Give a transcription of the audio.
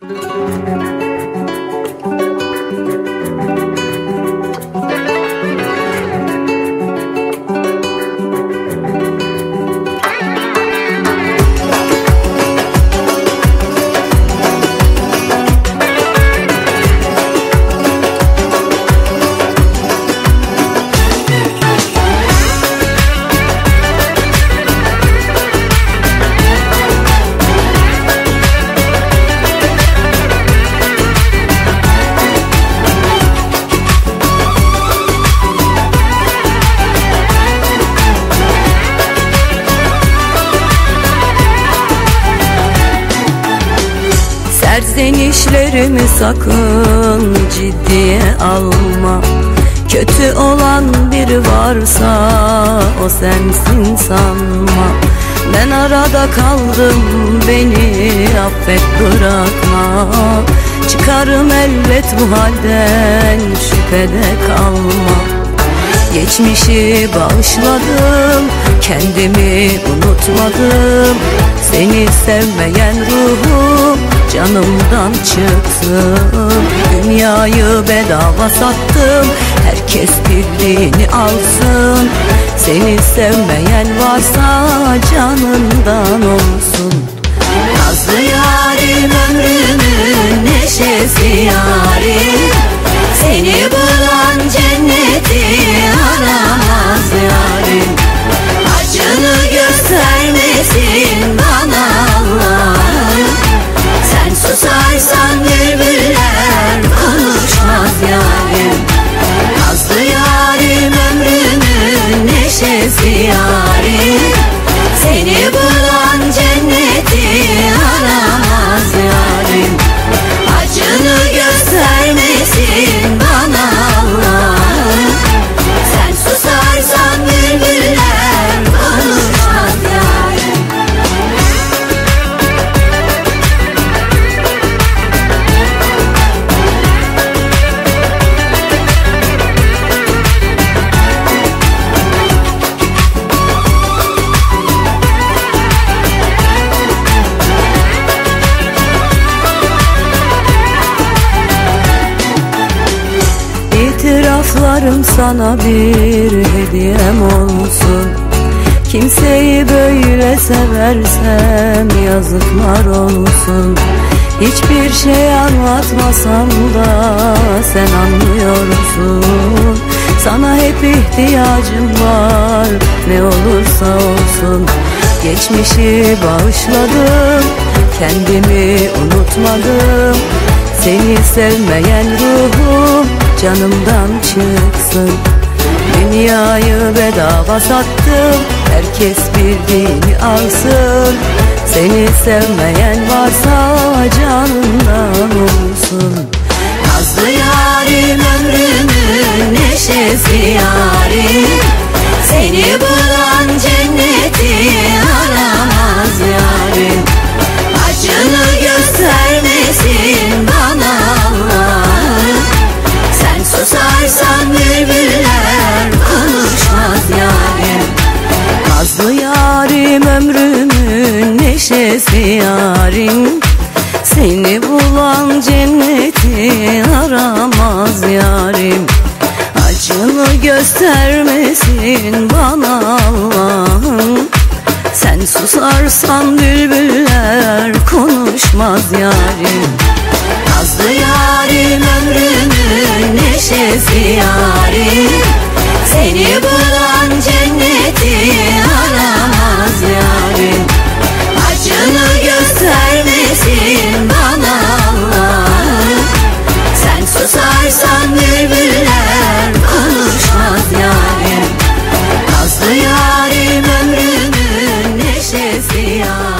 Serzenişlerimi sakın ciddiye alma. Kötü olan biri varsa o sensin sanma. Ben arada kaldım, beni affet bırakma. Çıkarım elbet bu halden, şüphede kalma. Geçmişi bağışladım, kendimi unutmadım. Seni sevmeyen ruhum canımdan çıksın. Dünyayı bedava sattım, herkes birliğini alsın. Seni sevmeyen varsa canından olsun. Nazlı yarim, ömrümün neşesi yarim. Seni bulan cenneti aramaz yarim. Acını göstermesin bana Allah'ım. Sen susarsan bülbüller konuşmaz yarim. Nazlı yarim, ömrümün neşesi yarim. Seni bulan cenneti aramaz yarim. Acını göstermesin bana Allah'ım. Sen susarsan bülbüller konuşmaz yarim. İtiraflarım sana bir hediyem olsun. Kimseyi böyle seversem yazıklar olsun. Hiçbir şey anlatmasam da sen anlıyorsun. Sana hep ihtiyacım var, ne olursa olsun. Geçmişi bağışladım, kendimi unutmadım. Seni sevmeyen ruhum canımdan çıksın. Dünyayı bedava sattım, herkes bildiğini alsın. Seni sevmeyen varsa canından olsun. Nazlı yarim, ömrümün neşesi yarim. Seni bulan cenneti aramaz yarim. Acını göstermesin bana Allah'ım. Sen susarsan bülbüller konuşmaz yarim. Nazlı yarim, ömrümün neşesi yarim. Seni bulan cenneti aramaz yarim. Acını göstermesin bana Allah'ım. Sen susarsan bülbüller konuşmaz yarim. Nazlı yarim, ömrümün neşesi yarim. Seni bulan cenneti aramaz yarim. Acını göstermesin bana Allah'ım. Sen susarsan bülbüller konuşmaz yarim. Nazlı yarim, ömrümün neşesi yarim.